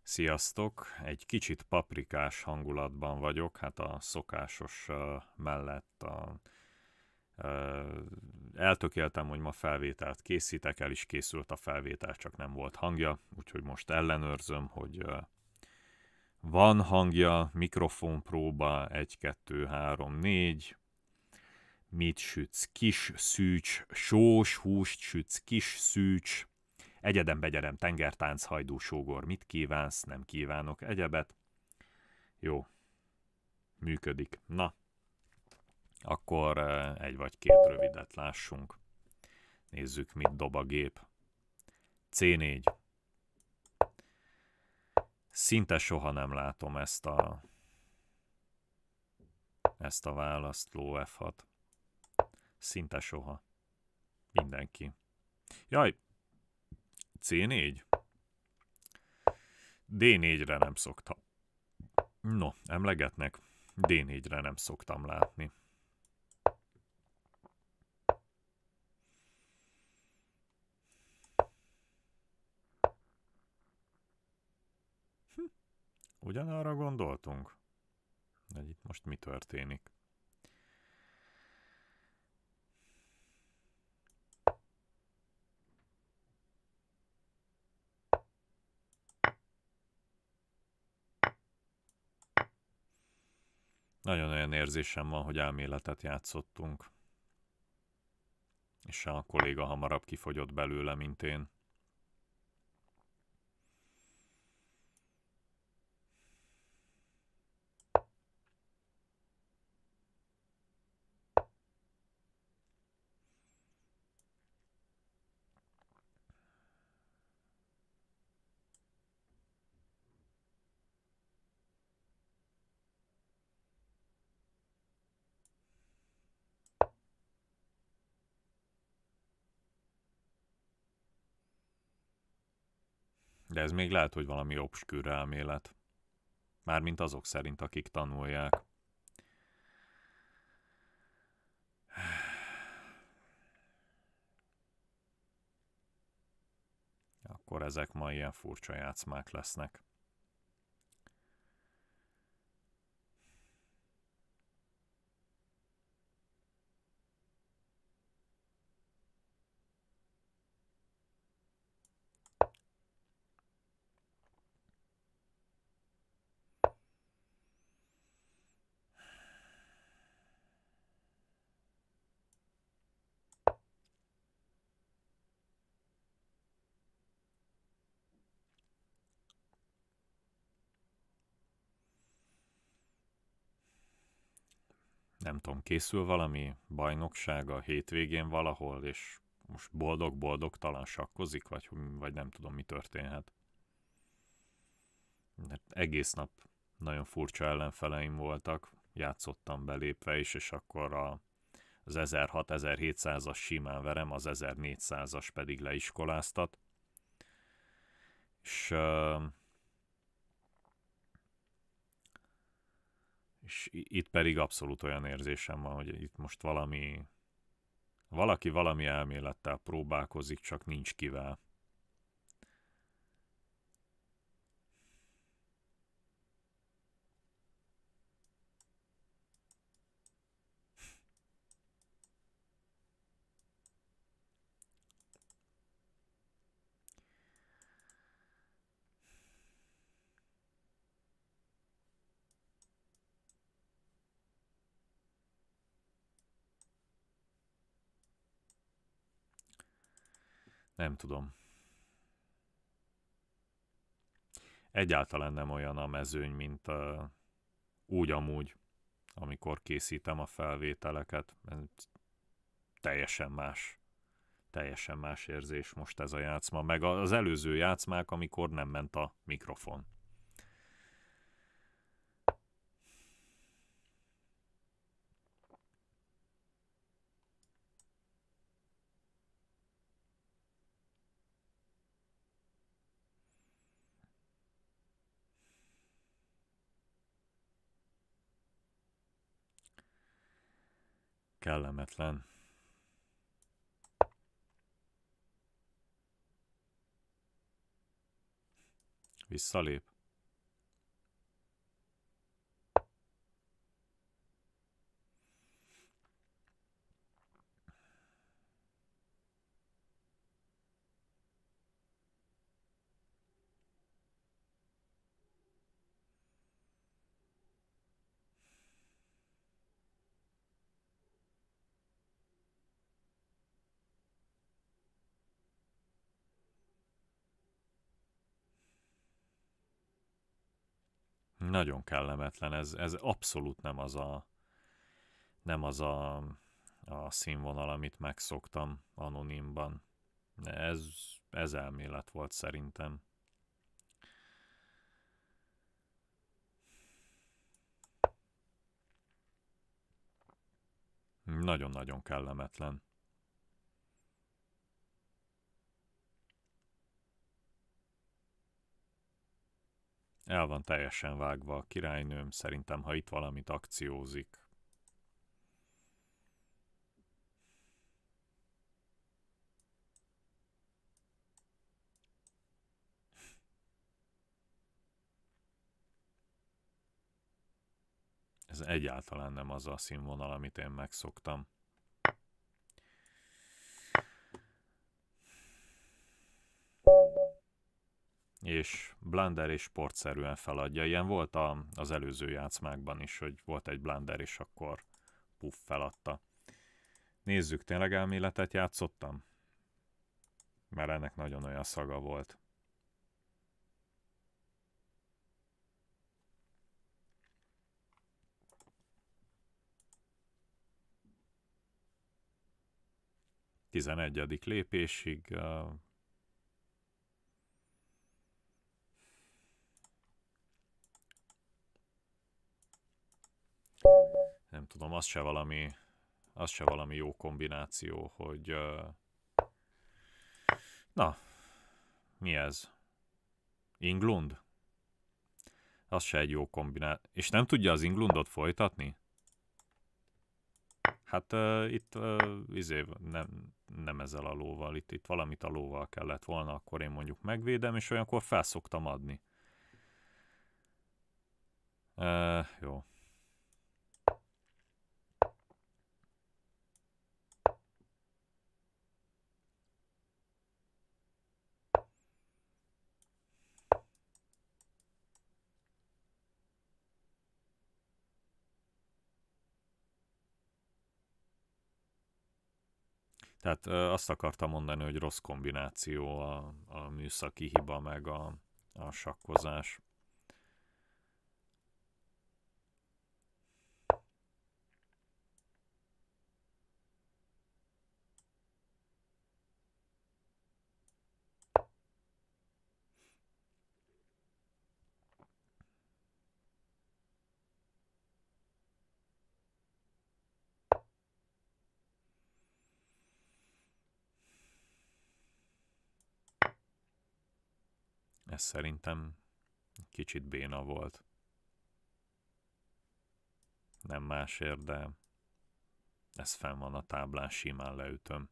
Sziasztok! Egy kicsit paprikás hangulatban vagyok, hát a szokásos mellett eltökéltem, hogy ma felvételt készítek, el is készült a felvétel, csak nem volt hangja, úgyhogy most ellenőrzöm, hogy van hangja, mikrofonpróba, 1, 2, 3, 4, mit sütsz, kis szűcs, sós húst sütsz, kis szűcs, egyedem begyerem, tengertánc, hajdú, sógor, mit kívánsz, nem kívánok egyebet. Jó, működik. Na, akkor egy vagy két rövidet lássunk. Nézzük, mit dob a gép. C4. Szinte soha nem látom ezt a választ, ló F6. Szinte soha. Mindenki. Jaj, C4? D4-re nem szoktam. No, emlegetnek. D4-re nem szoktam látni. Ugyanarra gondoltunk? De itt most mi történik? Nagyon olyan érzésem van, hogy elméletet játszottunk. És a kolléga hamarabb kifogyott belőle, mint én. De ez még lehet, hogy valami obskűr elmélet. Mármint azok szerint, akik tanulják. Akkor ezek ma ilyen furcsa játszmák lesznek. Nem tudom, készül valami bajnokság a hétvégén valahol, és most boldog-boldogtalan sakkozik, vagy nem tudom, mi történhet. De egész nap nagyon furcsa ellenfeleim voltak, játszottam belépve is, és akkor az 1600-1700-as simán verem, az 1400-as pedig leiskoláztat. És itt pedig abszolút olyan érzésem van, hogy itt most valaki valami elmélettel próbálkozik, csak nincs kivel. Nem tudom. Egyáltalán nem olyan a mezőny, mint úgy amúgy, amikor készítem a felvételeket. Teljesen más. Teljesen más érzés most ez a játszma. Meg az előző játszmák, amikor nem ment a mikrofon. Kellemetlen. Visszalép. Nagyon kellemetlen, ez abszolút nem az a színvonal, amit megszoktam Anonymban. Ez elmélet volt szerintem. Nagyon-nagyon kellemetlen. El van teljesen vágva a királynőm, szerintem ha itt valamit akciózik. Ez egyáltalán nem az a színvonal, amit én megszoktam. És blunder és sportszerűen feladja. Ilyen volt az előző játszmákban is, hogy volt egy blunder, és akkor puff, feladta. Nézzük, tényleg elméletet játszottam? Mert ennek nagyon olyan szaga volt. Tizenegyedik lépésig nem tudom, az se valami jó kombináció, hogy na, mi ez? Inglund? Az se egy jó kombináció. És nem tudja az Inglundot folytatni? Hát itt nem ezzel a lóval, itt valamit a lóval kellett volna, akkor én mondjuk megvédem, és olyankor felszoktam adni. Jó. Tehát azt akartam mondani, hogy rossz kombináció a műszaki hiba meg a sakkozás. Ez szerintem kicsit béna volt. Nem másért, de ez fenn van a táblán, simán leütöm.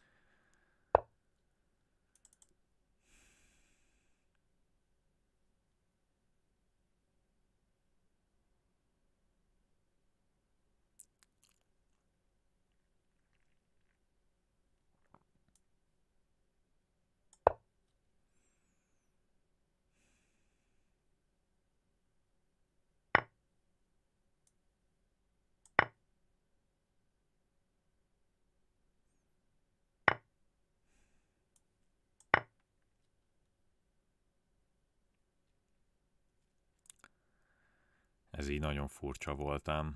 Ez így nagyon furcsa voltam.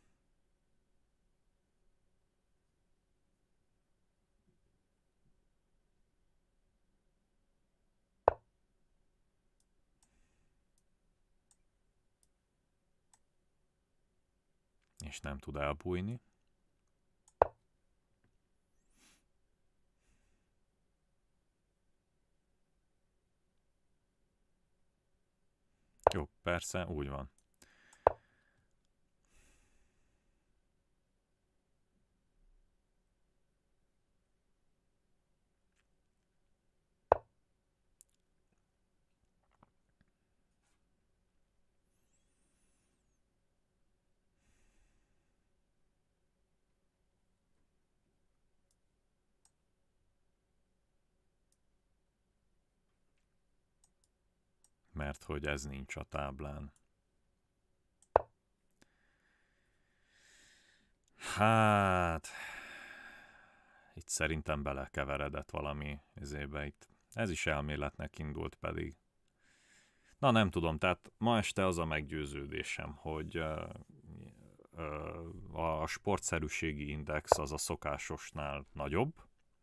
És nem tud elbújni. Jó, persze, úgy van. Mert hogy ez nincs a táblán. Hát... Itt szerintem belekeveredett valami izébe itt. Ez is elméletnek indult pedig. Na nem tudom, tehát ma este az a meggyőződésem, hogy a sportszerűségi index az a szokásosnál nagyobb,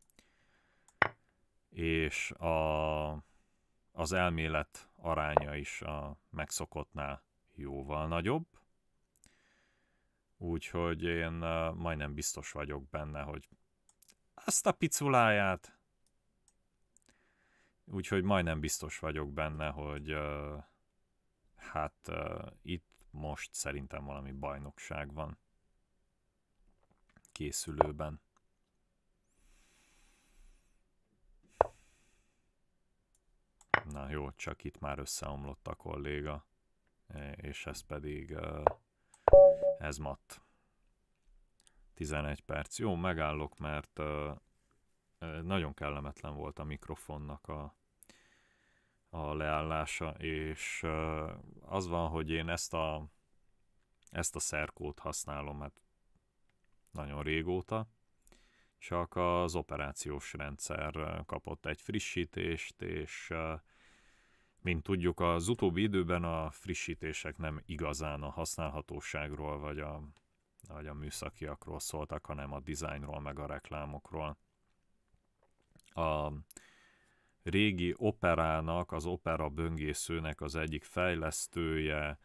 és az elmélet aránya is a megszokottnál jóval nagyobb. Úgyhogy én majdnem biztos vagyok benne, hogy azt a piculáját. Úgyhogy majdnem biztos vagyok benne, hogy itt most szerintem valami bajnokság van készülőben. Na jó, csak itt már összeomlott a kolléga, és ez pedig ez matt. 11 perc. Jó, megállok, mert nagyon kellemetlen volt a mikrofonnak a leállása, és az van, hogy én ezt a szerkót használom hát nagyon régóta, csak az operációs rendszer kapott egy frissítést, és mint tudjuk, az utóbbi időben a frissítések nem igazán a használhatóságról vagy a műszakiakról szóltak, hanem a dizájnról meg a reklámokról. A régi Operának, az Opera böngészőnek az egyik fejlesztője,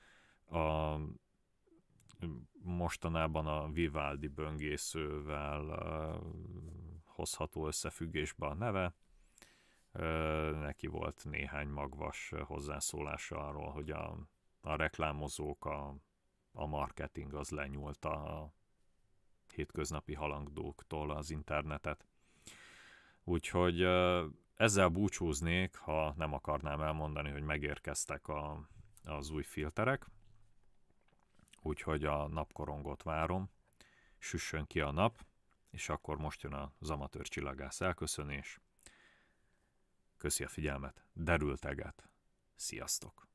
mostanában a Vivaldi böngészővel hozható összefüggésbe a neve. Neki volt néhány magvas hozzászólása arról, hogy a reklámozók, a marketing az lenyúlt a hétköznapi halangdóktól az internetet. Úgyhogy ezzel búcsúznék, ha nem akarnám elmondani, hogy megérkeztek az új filterek. Úgyhogy a napkorongot várom, süssön ki a nap, és akkor most jön az amatőr csillagász elköszönés. Köszi a figyelmet, derülteget, sziasztok!